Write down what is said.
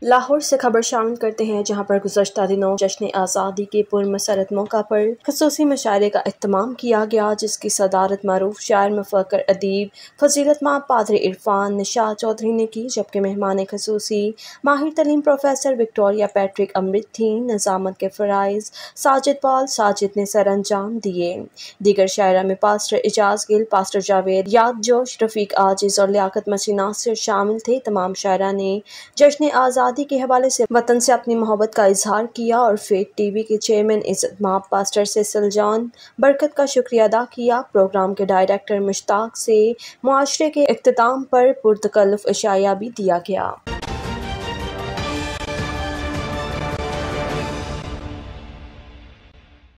लाहौर से खबर शामिल करते हैं, जहां पर गुज़श्ता दिनों जश्न आज़ादी के पुरमसरत मौका पर ख़ुसूसी मुशायरे का एहतमाम किया गया, जिसकी सदारत मरूफ शायर मुफ़क्किर अदीब फ़ज़ीलतमाब पादरी इरफान निशात चौधरी ने की, जबकि मेहमान ख़ुसूसी माहिर तरीन प्रोफेसर विक्टोरिया पैट्रिक अमृत थी। निज़ामत के फ़राइज़ साजिद पॉल साजिद ने सर अंजाम दिए। दीगर शायरा में पास्टर एजाज गिल, पास्टर जावेद याद जोश, रफ़ीक आजिज़ और लियाकत मसीह नासिर शामिल थे। तमाम शायरा ने जश्न आज़ादी के हवाले से वतन से अपनी मोहब्बत का इजहार किया और फेक टीवी के चेयरमैन इज़्ज़तमाब पास्टर सेसिल जॉन बरकत का शुक्रिया अदा किया। प्रोग्राम के डायरेक्टर मुश्ताक से मुआशरे के इख्तिताम पर पुरतकल्लुफ़ इशाया भी दिया गया।